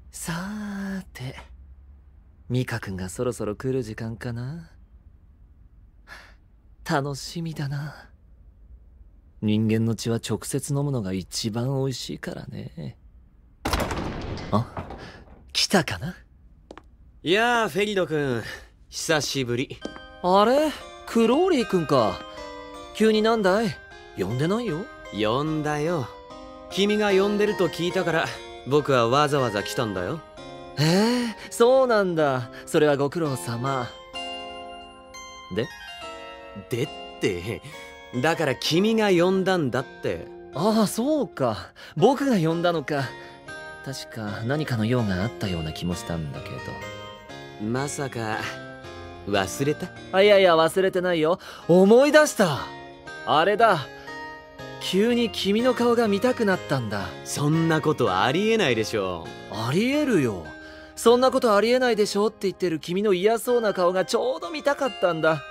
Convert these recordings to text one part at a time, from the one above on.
さーて、ミカ君がそろそろ来る時間かな。楽しみだな。人間の血は直接飲むのが一番美味しいからね。あ、来たかな。 いやー、フェリド君、久しぶり。 あれ、クローリー君か。急になんだい？呼んでないよ。 呼んだよ。君が呼んでると聞いたから僕はわざわざ来たんだよ。 そうなんだ。それはご苦労様。 でってだから君が呼んだんだって。 ああ、そうか。僕が呼んだのか。確か何かの用があったような気もしたんだけど。 まさか忘れた？ いやいや、忘れてないよ。思い出した。あれだ。急に君の顔が見たくなったんだ。 そんなことありえないでしょ。 ありえるよ。そんなことありえないでしょって言ってる君の嫌そうな顔がちょうど見たかったんだ。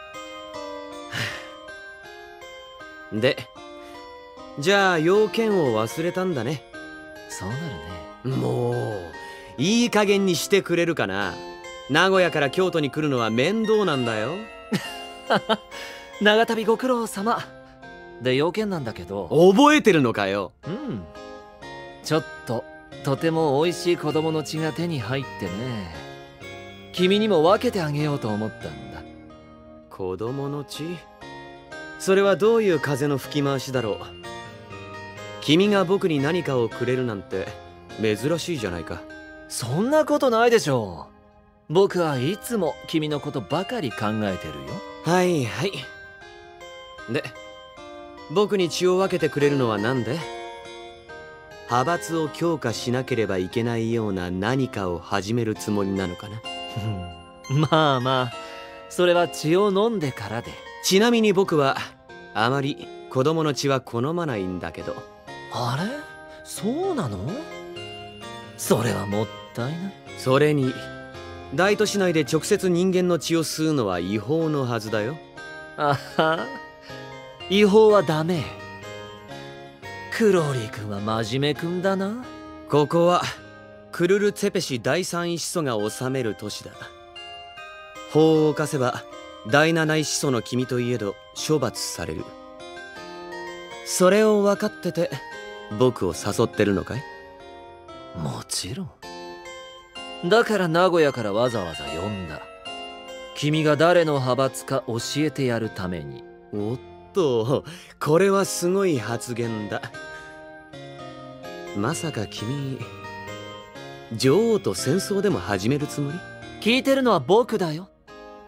で、じゃあ要件を忘れたんだね。 そうなるね。 もういい加減にしてくれるかな。名古屋から京都に来るのは面倒なんだよ。 長旅ご苦労様。で、要件なんだけど。 覚えてるのかよ。 うん。ちょっととても美味しい子供の血が手に入ってね。君にも分けてあげようと思ったんだ。 子供の血？それはどういう風の吹き回しだろう。君が僕に何かをくれるなんて珍しいじゃないか。 そんなことないでしょう。僕はいつも君のことばかり考えてるよ。 はいはい。で、僕に血を分けてくれるのは何で？派閥を強化しなければいけないような何かを始めるつもりなのかな。 まあまあ、それは血を飲んでからで。 ちなみに僕はあまり子供の血は好まないんだけど。 あれ？そうなの？それはもったいない。 それに大都市内で直接人間の血を吸うのは違法のはずだよ。 あは、違法はダメ。クローリー君は真面目君だな。 ここはクルルツェペシ第三位始祖が治める都市だ。法を犯せば第七位始祖の君といえど処罰される。それを分かってて僕を誘ってるのかい？ もちろん。だから名古屋からわざわざ呼んだ。君が誰の派閥か教えてやるために。 おっと、これはすごい発言だ。まさか君、女王と戦争でも始めるつもり？ 聞いてるのは僕だよ。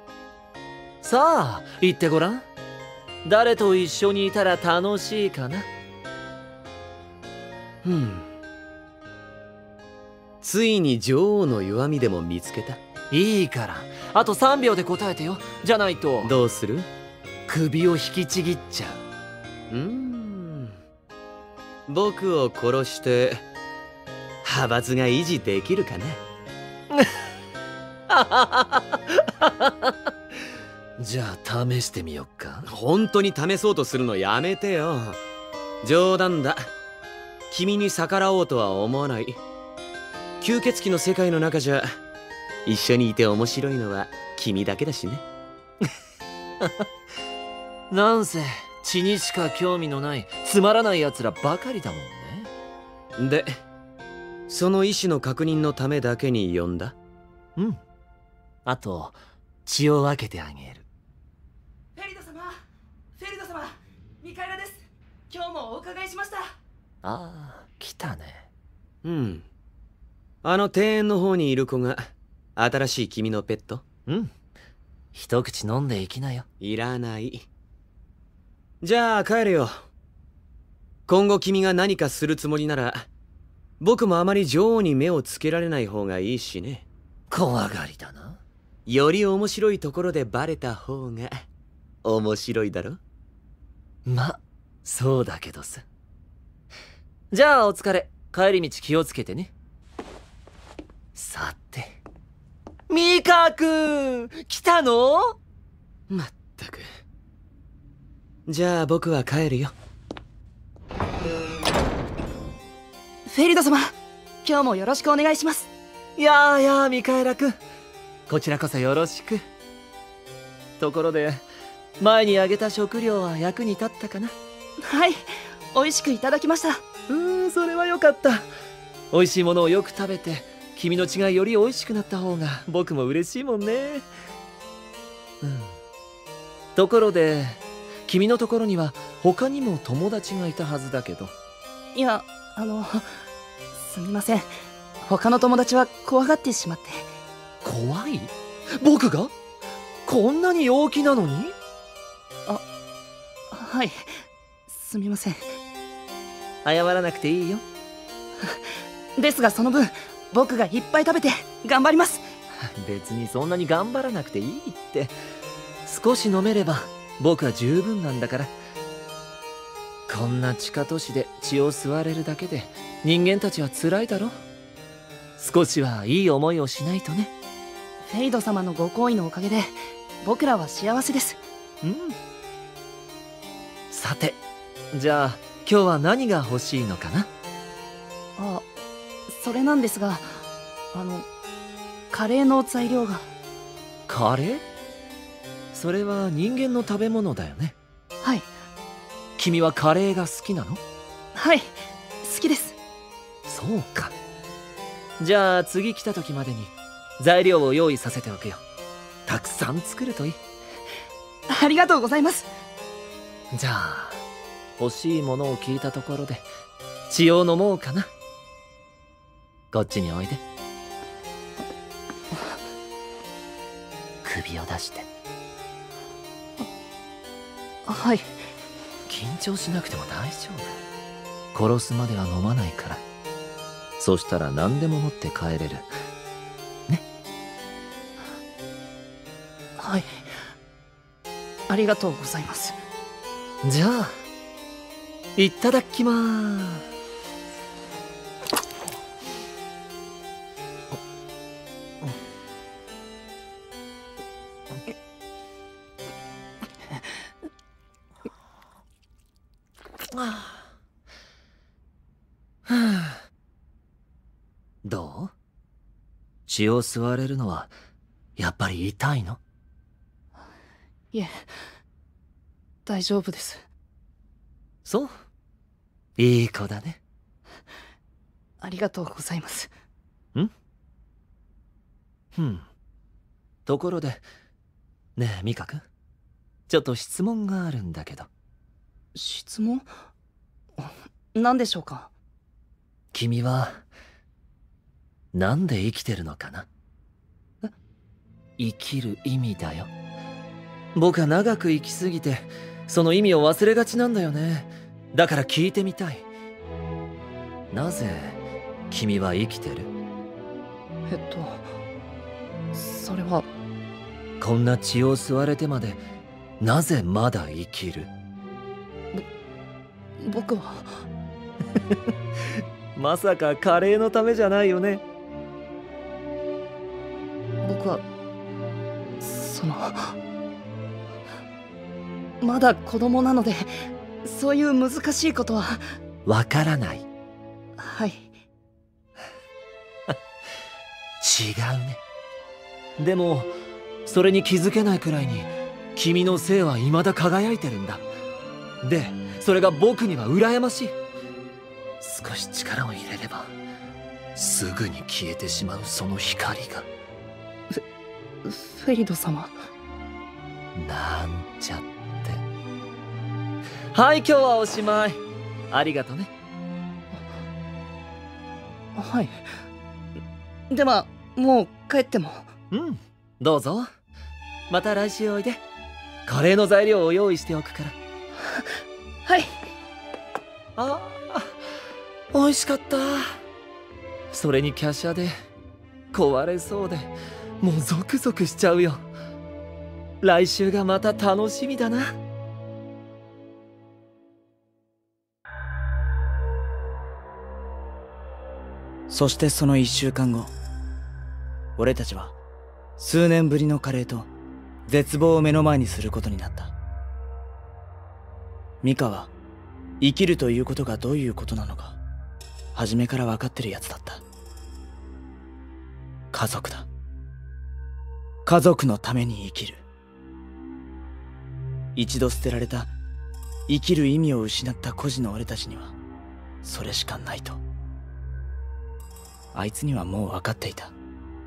さあ、言ってごらん。誰と一緒にいたら楽しいかな。 ついに女王の弱みでも見つけた。 いいから、あと3秒で答えてよ。じゃないと。 どうする？ 首を引きちぎっちゃう。 僕を殺して派閥が維持できるかな。 じゃあ試してみよっか。 本当に試そうとするのやめてよ。冗談だ。君に逆らおうとは思わない。吸血鬼の世界の中じゃ一緒にいて面白いのは君だけだしね。 なんせ血にしか興味のないつまらない奴らばかりだもんね。 で、その意思の確認のためだけに呼んだ？ うん。あと血を分けてあげる。 フェリド様、フェリド様、ミカエラです。今日もお伺いしました。 ああ、来たね。 あの庭園の方にいる子が新しい君のペット？ うん。一口飲んでいきなよ。 いらない。じゃあ帰るよ。今後君が何かするつもりなら僕もあまり女王に目をつけられない方がいいしね。 怖がりだな。 より面白いところでバレた方が面白いだろ。 ま、そうだけどさ。じゃあお疲れ。帰り道気をつけてね。さて、ミカ君来たの？ まったく。じゃあ僕は帰るよ。 フェリド様、今日もよろしくお願いします。 やあやあミカエラくん、こちらこそよろしく。ところで前にあげた食料は役に立ったかな？ はい、美味しくいただきました。 それはよかった。美味しいものをよく食べて君の血がより美味しくなった方が僕も嬉しいもんね。ところで君のところには他にも友達がいたはずだけど。 いや、すみません。他の友達は怖がってしまって。 怖い？僕が？こんなに陽気なのに？ はい、すみません。 謝らなくていいよ。 ですがその分僕がいっぱい食べて頑張ります。 別にそんなに頑張らなくていいって。少し飲めれば僕は十分なんだから。こんな地下都市で血を吸われるだけで人間たちは辛いだろ。少しはいい思いをしないとね。 フェイド様のご好意のおかげで僕らは幸せです。 さて、じゃあ今日は何が欲しいのかな？ それなんですが、カレーの材料が。 カレー？それは人間の食べ物だよね。 はい。 君はカレーが好きなの？ はい、好きです。 そうか。じゃあ次来た時までに材料を用意させておくよ。たくさん作るといい。 ありがとうございます。 じゃあ欲しいものを聞いたところで血を飲もうかな。こっちにおいで。首を出して。 はい。 緊張しなくても大丈夫。殺すまでは飲まないから。そしたら何でも持って帰れるね。 はい、ありがとうございます。 じゃあいただきまーす。どう？血を吸われるのはやっぱり痛いの？ いえ、大丈夫です。 そう？いい子だね。 ありがとうございます。 ところでねえミカ君、ちょっと質問があるんだけど。 質問？何でしょうか？ 君はなんで生きてるのかな？生きる意味だよ。僕は長く生きすぎてその意味を忘れがちなんだよね。だから聞いてみたい。なぜ君は生きてる？ それは。 こんな血を吸われてまでなぜまだ生きる？ 僕はまさかカレーのためじゃないよね？ 僕はまだ子供なのでそういう難しいことはわからない。 はい。 違うね。でもそれに気づけないくらいに君の生は未だ輝いてるんだ。でそれが僕には羨ましい。少し力を入れればすぐに消えてしまうその光が。 フェリド様。 なんちゃって。はい、今日はおしまい。ありがとね。 はい。ではもう帰っても。 どうぞ。また来週おいで。カレーの材料を用意しておくから。 はい。 美味しかった。それに華奢で壊れそうでもうゾクゾクしちゃうよ。来週がまた楽しみだな。 そしてその1週間後、俺たちは数年ぶりのカレーと絶望を目の前にすることになった。ミカは生きるということがどういうことなのか初めから分かってるやつだった。 家族だ。家族のために生きる。一度捨てられた生きる意味を失った孤児の俺たちにはそれしかないと。あいつにはもう分かっていた。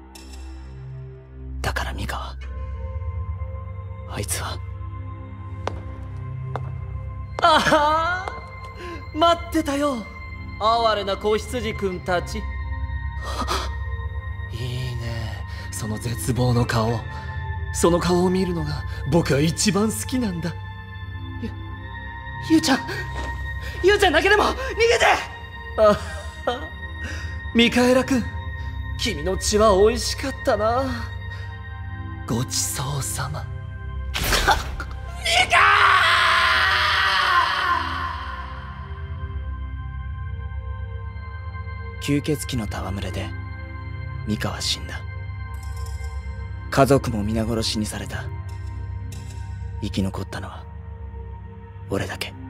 だからミカは、あいつは。 ああ、待ってたよ、哀れな子羊くんたち。いいね、その絶望の顔。その顔を見るのが僕は一番好きなんだ。 ゆうちゃん、ゆうちゃんだけでも逃げて。 あは、ミカエラくん、君の血は美味しかったな。ごちそうさま。 ミカ吸血鬼の戯れでミカは死んだ。家族も皆殺しにされた。生き残ったのは俺だけ。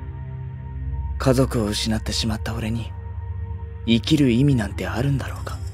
家族を失ってしまった俺に生きる意味なんてあるんだろうか。